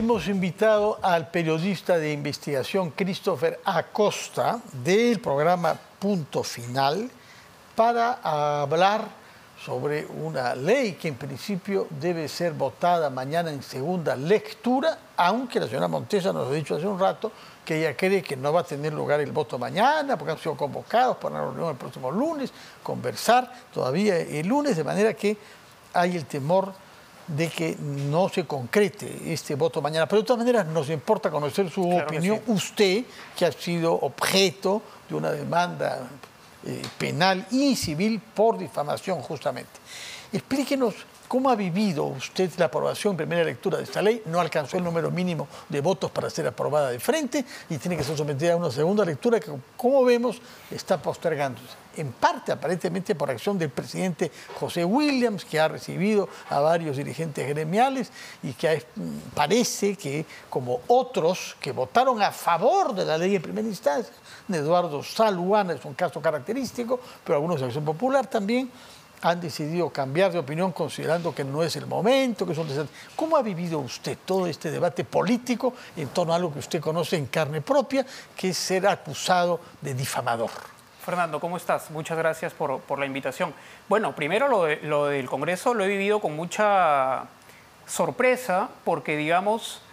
Hemos invitado al periodista de investigación Christopher Acosta del programa Punto Final para hablar sobre una ley que en principio debe ser votada mañana en segunda lectura, aunque la señora Montesa nos ha dicho hace un rato que ella cree que no va a tener lugar el voto mañana porque han sido convocados para una reunión el próximo lunes, conversar todavía el lunes, de manera que hay el temor de que no se concrete este voto mañana. Pero de todas maneras nos importa conocer su opinión. Sí. Usted, que ha sido objeto de una demanda penal y civil por difamación justamente. Explíquenos cómo ha vivido usted la aprobación en primera lectura de esta ley. No alcanzó el número mínimo de votos para ser aprobada de frente y tiene que ser sometida a una segunda lectura que, como vemos, está postergándose. En parte, aparentemente, por acción del presidente José Williams, que ha recibido a varios dirigentes gremiales y que parece que, como otros que votaron a favor de la ley en primera instancia, Eduardo Saluana es un caso característico, pero algunos de Acción Popular también, han decidido cambiar de opinión considerando que no es el momento, que son desastres. ¿Cómo ha vivido usted todo este debate político en torno a algo que usted conoce en carne propia, que es ser acusado de difamador? Fernando, ¿cómo estás? Muchas gracias por la invitación. Bueno, primero lo del Congreso lo he vivido con mucha sorpresa porque, digamos,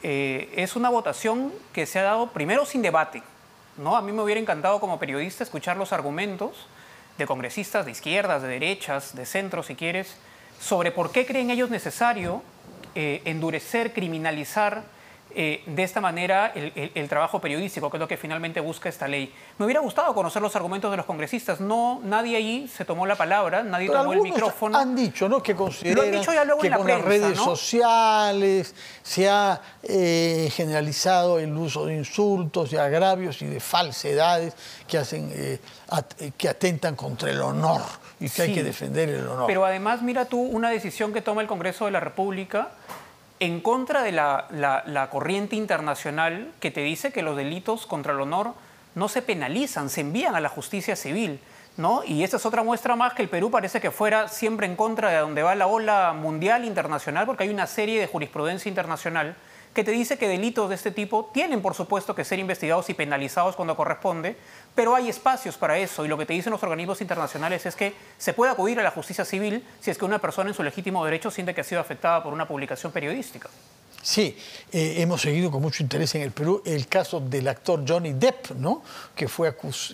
es una votación que se ha dado primero sin debate, ¿no? A mí me hubiera encantado como periodista escuchar los argumentos de congresistas de izquierdas, de derechas, de centro, si quieres, sobre por qué creen ellos necesario endurecer, criminalizar de esta manera el trabajo periodístico, que es lo que finalmente busca esta ley. Me hubiera gustado conocer los argumentos de los congresistas. No, nadie ahí se tomó la palabra, nadie tomó el micrófono. Han dicho, ¿no?, que consideran que con las redes sociales se ha generalizado el uso de insultos, de agravios y de falsedades que hacen, que atentan contra el honor y que hay que defender el honor. Pero además, mira tú, una decisión que toma el Congreso de la República en contra de la corriente internacional que te dice que los delitos contra el honor no se penalizan, se envían a la justicia civil, ¿no? Y esta es otra muestra más que el Perú parece que fuera siempre en contra de donde va la ola mundial internacional, porque hay una serie de jurisprudencia internacional que te dice que delitos de este tipo tienen, por supuesto, que ser investigados y penalizados cuando corresponde, pero hay espacios para eso, y lo que te dicen los organismos internacionales es que se puede acudir a la justicia civil si es que una persona en su legítimo derecho siente que ha sido afectada por una publicación periodística. Sí, hemos seguido con mucho interés en el Perú el caso del actor Johnny Depp, ¿no?, que fue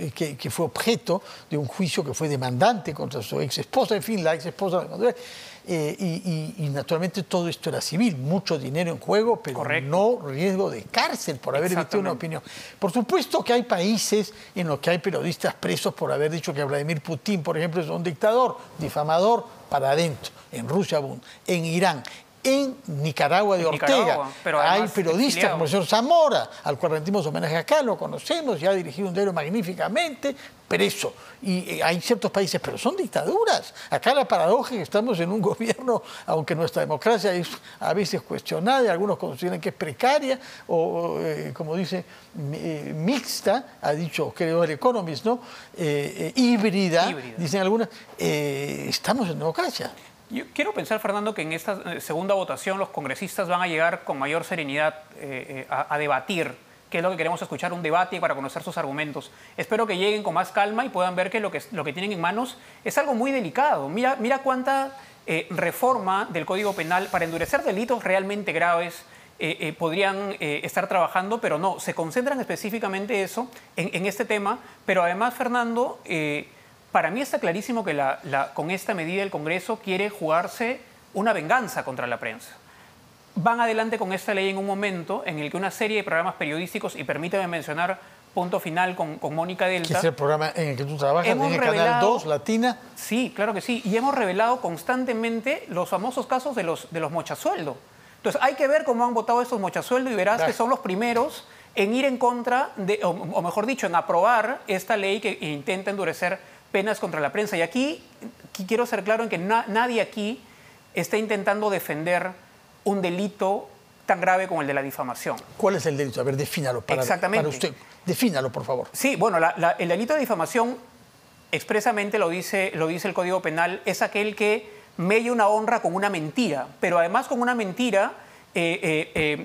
objeto de un juicio, que fue demandante contra su ex esposa, en fin, la ex esposa. Y naturalmente todo esto era civil, mucho dinero en juego, pero correcto, no riesgo de cárcel por haber emitido una opinión. Por supuesto que hay países en los que hay periodistas presos por haber dicho que Vladimir Putin, por ejemplo, es un dictador, difamador, para adentro. En Rusia, en Irán. En Nicaragua de Ortega hay periodistas como el señor Zamora, al cual rendimos homenaje acá, lo conocemos, ya ha dirigido un diario magníficamente, preso. Y hay ciertos países, pero son dictaduras. Acá la paradoja es que estamos en un gobierno, aunque nuestra democracia es a veces cuestionada y algunos consideran que es precaria, o como dice, mixta, ha dicho, creo, el Economist, ¿no?, híbrida, dicen algunas, estamos en democracia. Yo quiero pensar, Fernando, que en esta segunda votación los congresistas van a llegar con mayor serenidad a debatir, que es lo que queremos escuchar, un debate para conocer sus argumentos. Espero que lleguen con más calma y puedan ver que lo que tienen en manos es algo muy delicado. Mira cuánta reforma del Código Penal para endurecer delitos realmente graves podrían estar trabajando, pero no, se concentran específicamente eso en este tema. Pero además, Fernando, para mí está clarísimo que con esta medida el Congreso quiere jugarse una venganza contra la prensa. Van adelante con esta ley en un momento en el que una serie de programas periodísticos, y permítame mencionar Punto Final con Mónica Delta. ¿Qué es el programa en el que tú trabajas? ¿En el Canal 2, Latina? Sí, claro que sí. Y hemos revelado constantemente los famosos casos de los mochasueldo. Entonces hay que ver cómo han votado estos mochasueldo y verás que son los primeros en ir en contra, o mejor dicho, en aprobar esta ley que intenta endurecer penas contra la prensa. Y aquí quiero ser claro en que nadie aquí está intentando defender un delito tan grave como el de la difamación. ¿Cuál es el delito? A ver, defínalo para usted. Defínalo, por favor. Sí, bueno, el delito de difamación, expresamente lo dice el Código Penal, es aquel que mella una honra con una mentira, pero además con una mentira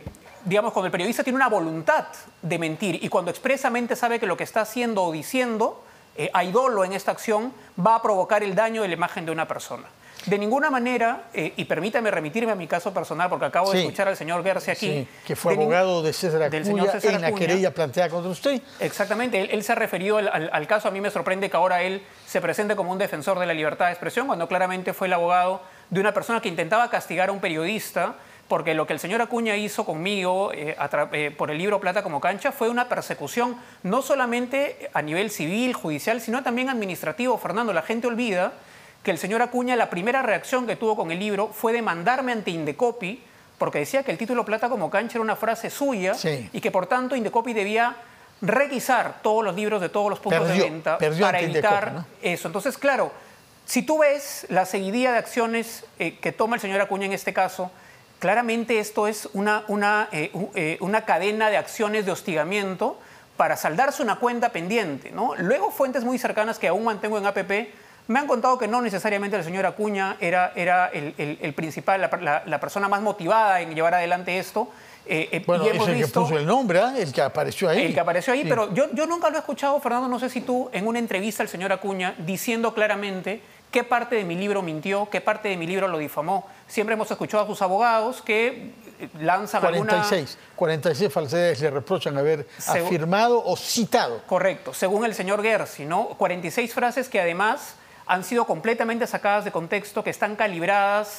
digamos, cuando el periodista tiene una voluntad de mentir y cuando expresamente sabe que lo que está haciendo o diciendo, hay dolo en esta acción, va a provocar el daño de la imagen de una persona. De ninguna manera, y permítame remitirme a mi caso personal, porque acabo de escuchar al señor Gersi aquí. Sí, que fue abogado de César Acuña en la querella planteada contra usted. Exactamente, él se ha referido al caso. A mí me sorprende que ahora él se presente como un defensor de la libertad de expresión, cuando claramente fue el abogado de una persona que intentaba castigar a un periodista, porque lo que el señor Acuña hizo conmigo por el libro Plata como cancha fue una persecución no solamente a nivel civil, judicial, sino también administrativo. Fernando, la gente olvida que el señor Acuña, la primera reacción que tuvo con el libro fue demandarme ante Indecopi, porque decía que el título Plata como cancha era una frase suya y que por tanto Indecopi debía requisar todos los libros de todos los puntos de venta para evitar eso. Entonces, claro, si tú ves la seguidilla de acciones que toma el señor Acuña en este caso, claramente esto es una cadena de acciones de hostigamiento para saldarse una cuenta pendiente, ¿no? Luego, fuentes muy cercanas que aún mantengo en APP me han contado que no necesariamente el señor Acuña era el principal, la persona más motivada en llevar adelante esto. Bueno, es el que puso el nombre, el que apareció ahí. El que apareció ahí, pero yo nunca lo he escuchado, Fernando, no sé si tú, en una entrevista al señor Acuña, diciendo claramente qué parte de mi libro mintió, qué parte de mi libro lo difamó. Siempre hemos escuchado a sus abogados que lanzan 46 falsedades le reprochan haber afirmado o citado. Correcto, según el señor Gersi, ¿no? 46 frases que además han sido completamente sacadas de contexto, que están calibradas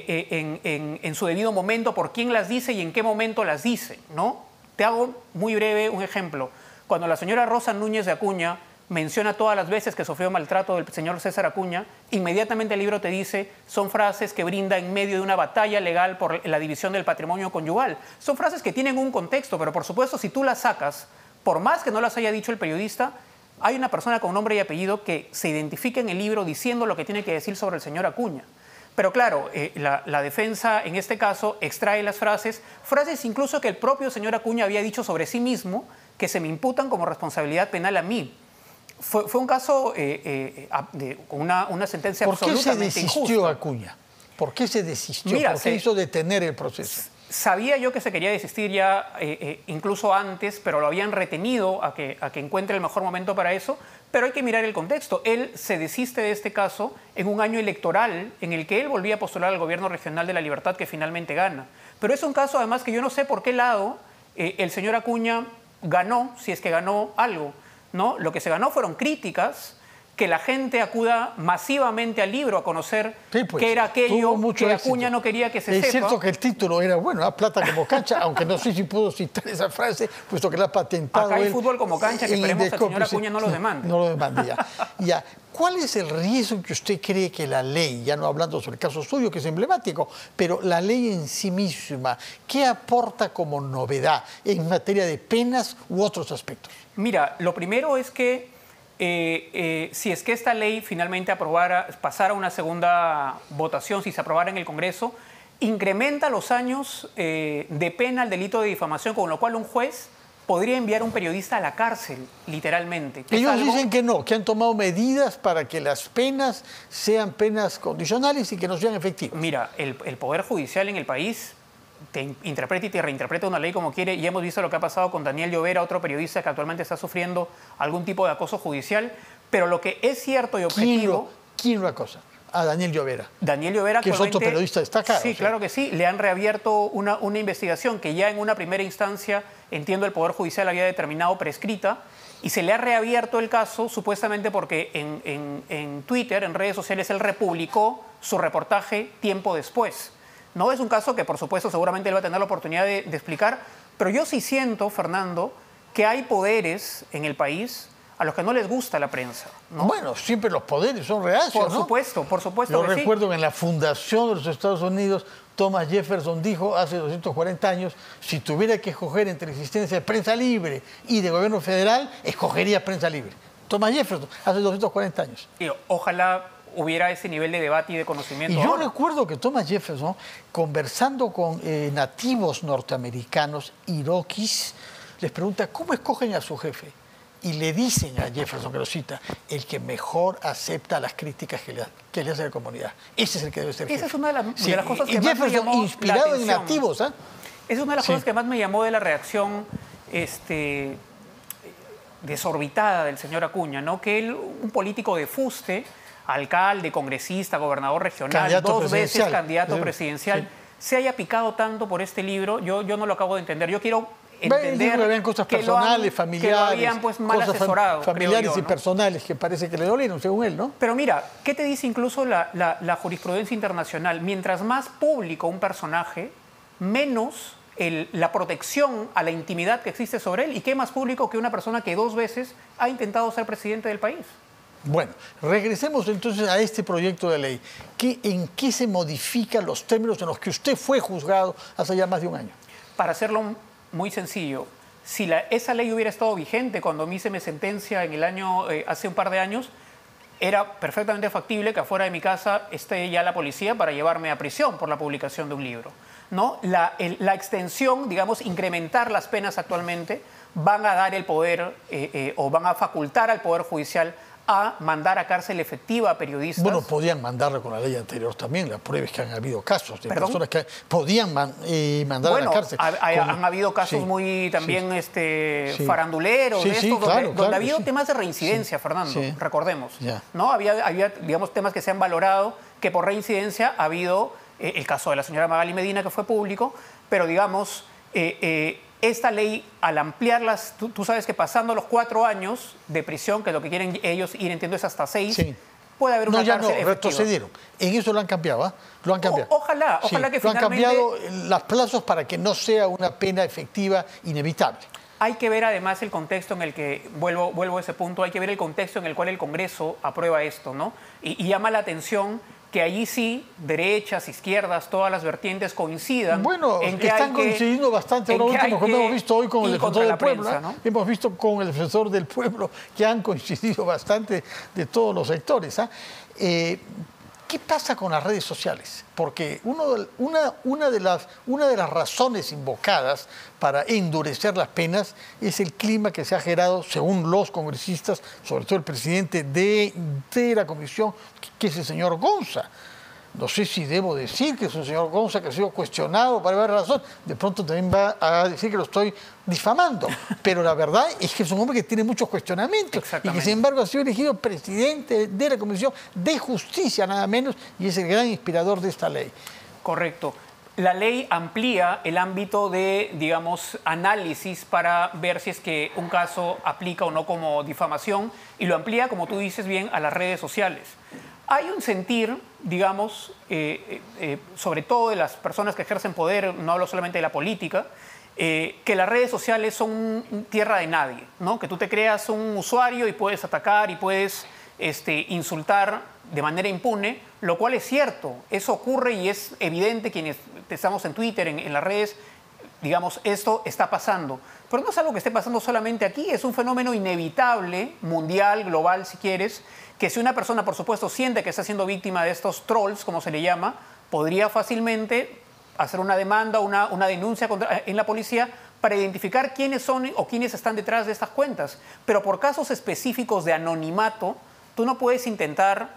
en su debido momento por quién las dice y en qué momento las dice, ¿no? Te hago muy breve un ejemplo. Cuando la señora Rosa Núñez de Acuña menciona todas las veces que sufrió maltrato del señor César Acuña, inmediatamente el libro te dice, son frases que brinda en medio de una batalla legal por la división del patrimonio conyugal. Son frases que tienen un contexto, pero por supuesto si tú las sacas, por más que no las haya dicho el periodista, hay una persona con nombre y apellido que se identifica en el libro diciendo lo que tiene que decir sobre el señor Acuña. Pero claro, la defensa en este caso extrae las frases incluso que el propio señor Acuña había dicho sobre sí mismo, que se me imputan como responsabilidad penal a mí. Fue un caso con una sentencia absolutamente injusta. ¿Por qué se desistió Acuña? ¿Por qué se desistió? Mira, ¿Por qué hizo detener el proceso? Sabía yo que se quería desistir ya incluso antes, pero lo habían retenido a que encuentre el mejor momento para eso. Pero hay que mirar el contexto. Él se desiste de este caso en un año electoral en el que él volvía a postular al gobierno regional de La Libertad, que finalmente gana. Pero es un caso además que yo no sé por qué lado el señor Acuña ganó, si es que ganó algo, ¿no? Lo que se ganó fueron críticas, que la gente acuda masivamente al libro a conocer qué era aquello que Acuña no quería que se sepa. Es cierto que el título era, bueno, Plata como cancha, aunque no sé si puedo citar esa frase, puesto que la ha patentado. Acá hay fútbol como cancha, que esperemos que el señor Acuña no lo demande. No lo demande ya. ¿Cuál es el riesgo que usted cree que la ley, ya no hablando sobre el caso suyo, que es emblemático, pero la ley en sí misma, qué aporta como novedad en materia de penas u otros aspectos? Mira, lo primero es que si es que esta ley finalmente pasara una segunda votación, si se aprobara en el Congreso, incrementa los años de pena al delito de difamación, con lo cual un juez podría enviar a un periodista a la cárcel, literalmente. Ellos dicen que no, que han tomado medidas para que las penas sean penas condicionales y que no sean efectivas. Mira, el Poder Judicial en el país te interpreta y te reinterpreta una ley como quiere, y hemos visto lo que ha pasado con Daniel Llovera, otro periodista que actualmente está sufriendo algún tipo de acoso judicial, pero lo que es cierto y objetivo... ¿Quién lo acosa? A Daniel Llovera. Daniel Llovera, que es otro periodista destacado. Sí, claro que sí. Le han reabierto una investigación que ya en una primera instancia, entiendo, el Poder Judicial había determinado prescrita, y se le ha reabierto el caso supuestamente porque en Twitter, en redes sociales, él republicó su reportaje tiempo después. No es un caso que, por supuesto, seguramente él va a tener la oportunidad de explicar, pero yo sí siento, Fernando, que hay poderes en el país a los que no les gusta la prensa, ¿no? Bueno, siempre los poderes son reacios, por supuesto, ¿no? Por supuesto. Yo recuerdo que en la fundación de los Estados Unidos, Thomas Jefferson dijo hace 240 años, si tuviera que escoger entre existencia de prensa libre y de gobierno federal, escogería prensa libre. Thomas Jefferson, hace 240 años. Y ojalá hubiera ese nivel de debate y de conocimiento. Y yo recuerdo que Thomas Jefferson, conversando con nativos norteamericanos, iroquis, les pregunta cómo escogen a su jefe. Y le dicen a Jefferson, que lo cita, el que mejor acepta las críticas que le hace la comunidad. Ese es el que debe ser jefe. Esa es una de las cosas que más Jefferson, me llamó inspirado la en nativos, ¿eh? Es una de las cosas que más me llamó de la reacción desorbitada del señor Acuña, ¿no? Que él, un político de fuste, alcalde, congresista, gobernador regional, dos veces candidato presidencial, se haya picado tanto por este libro, yo no lo acabo de entender. Yo quiero entender que habían cosas personales, familiares, que lo habían pues mal asesorado, familiares y ¿no? personales que parece que le dolieron, según él, ¿no? Pero mira, ¿qué te dice incluso la jurisprudencia internacional? Mientras más público un personaje, menos la protección a la intimidad que existe sobre él. ¿Y qué más público que una persona que 2 veces ha intentado ser presidente del país? Bueno, regresemos entonces a este proyecto de ley. ¿En qué se modifican los términos en los que usted fue juzgado hace ya más de un año? Para hacerlo muy sencillo, si esa ley hubiera estado vigente cuando a mí se me sentencia en el año, hace un par de años, era perfectamente factible que afuera de mi casa esté ya la policía para llevarme a prisión por la publicación de un libro, ¿no? La extensión, digamos, incrementar las penas actualmente, van a dar el poder o van a facultar al Poder Judicial a mandar a cárcel efectiva a periodistas. Bueno, podían mandarlo con la ley anterior también. La prueba es que han habido casos de personas que podían mandar a la cárcel. Han habido casos muy también faranduleros, donde ha habido temas de reincidencia, Fernando, recordemos. ¿No? Había, digamos, temas que se han valorado que por reincidencia ha habido el caso de la señora Magali Medina, que fue público, pero digamos... esta ley, al ampliarlas, tú sabes que pasando los 4 años de prisión, que lo que quieren ellos ir, entiendo, es hasta 6, puede haber una cárcel efectiva. Retrocedieron. En eso lo han cambiado, ¿eh? Lo han cambiado. Ojalá que finalmente... Lo han cambiado los plazos para que no sea una pena efectiva inevitable. Hay que ver además el contexto en el que, vuelvo a ese punto, hay que ver el contexto en el cual el Congreso aprueba esto, ¿no? Y llama la atención que allí sí, derechas, izquierdas, todas las vertientes coincidan. Bueno, en que están coincidiendo bastante ahora último, como hemos visto hoy con el defensor del pueblo, ¿no? Hemos visto con el defensor del pueblo que han coincidido bastante de todos los sectores. ¿Qué pasa con las redes sociales? Porque una de las razones invocadas para endurecer las penas es el clima que se ha generado, según los congresistas, sobre todo el presidente de la comisión, que es el señor Gonza. No sé si debo decir que es un señor Gonza que ha sido cuestionado por haber razón. De pronto también va a decir que lo estoy difamando. Pero la verdad es que es un hombre que tiene muchos cuestionamientos y que sin embargo ha sido elegido presidente de la Comisión de Justicia, nada menos, y es el gran inspirador de esta ley. Correcto. La ley amplía el ámbito de, digamos, análisis para ver si es que un caso aplica o no como difamación y lo amplía, como tú dices bien, a las redes sociales. Hay un sentir, digamos, sobre todo de las personas que ejercen poder, no hablo solamente de la política, que las redes sociales son tierra de nadie, ¿no? Que tú te creas un usuario y puedes atacar y puedes insultar de manera impune, lo cual es cierto, eso ocurre y es evidente quienes estamos en Twitter, en las redes, digamos, esto está pasando. Pero no es algo que esté pasando solamente aquí, es un fenómeno inevitable, mundial, global, si quieres, que si una persona, por supuesto, siente que está siendo víctima de estos trolls, como se le llama, podría fácilmente hacer una demanda, una denuncia en la policía para identificar quiénes son o quiénes están detrás de estas cuentas. Pero por casos específicos de anonimato, tú no puedes intentar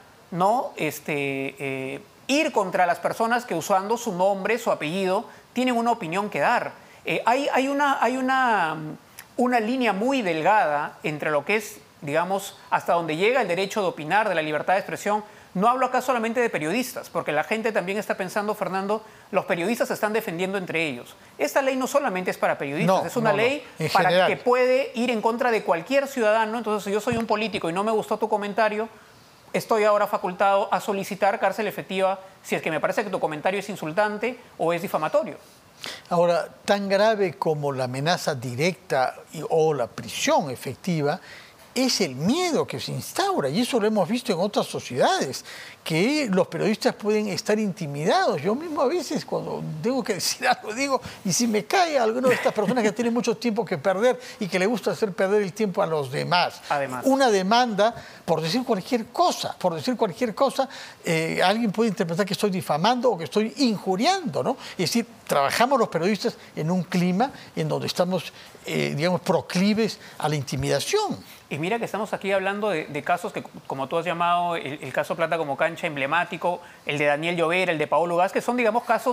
ir contra las personas que usando su nombre, su apellido, tienen una opinión que dar. Hay una línea muy delgada entre lo que es, digamos, hasta donde llega el derecho de opinar, de la libertad de expresión. No hablo acá solamente de periodistas, porque la gente también está pensando, Fernando, los periodistas se están defendiendo entre ellos. Esta ley no solamente es para periodistas, es una ley para que puede ir en contra de cualquier ciudadano. Entonces, si yo soy un político y no me gustó tu comentario, estoy ahora facultado a solicitar cárcel efectiva si es que me parece que tu comentario es insultante o es difamatorio. Ahora, tan grave como la amenaza directa o la prisión efectiva es el miedo que se instaura, y eso lo hemos visto en otras sociedades, que los periodistas pueden estar intimidados. Yo mismo a veces cuando tengo que decir algo digo, y si me cae alguna de estas personas que tienen mucho tiempo que perder y que le gusta hacer perder el tiempo a los demás. Además, una demanda por decir cualquier cosa, alguien puede interpretar que estoy difamando o que estoy injuriando, ¿no? Es decir, trabajamos los periodistas en un clima en donde estamos, digamos, proclives a la intimidación. Y mira que estamos aquí hablando de casos que, como tú has llamado, el caso Plata como cancha emblemático, el de Daniel Llovera, el de Paolo Gas, que son, digamos, casos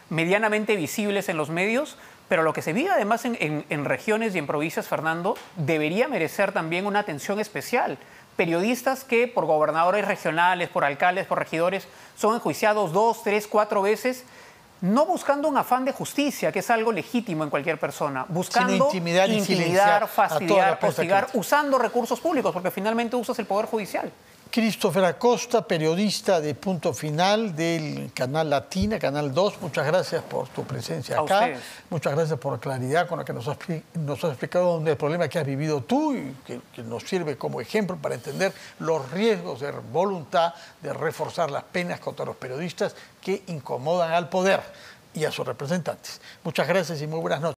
medianamente visibles en los medios, pero lo que se vive además en regiones y en provincias, Fernando, debería merecer también una atención especial. Periodistas que por gobernadores regionales, por alcaldes, por regidores, son enjuiciados 2, 3, 4 veces, no buscando un afán de justicia, que es algo legítimo en cualquier persona, buscando intimidar, fastidiar, hostigar, usando recursos públicos, porque finalmente usas el Poder Judicial. Christopher Acosta, periodista de Punto Final del Canal Latina, Canal 2, muchas gracias por tu presencia acá. Ustedes. Muchas gracias por la claridad con la que nos has explicado el problema que has vivido tú y que nos sirve como ejemplo para entender los riesgos de voluntad de reforzar las penas contra los periodistas que incomodan al poder y a sus representantes. Muchas gracias y muy buenas noches.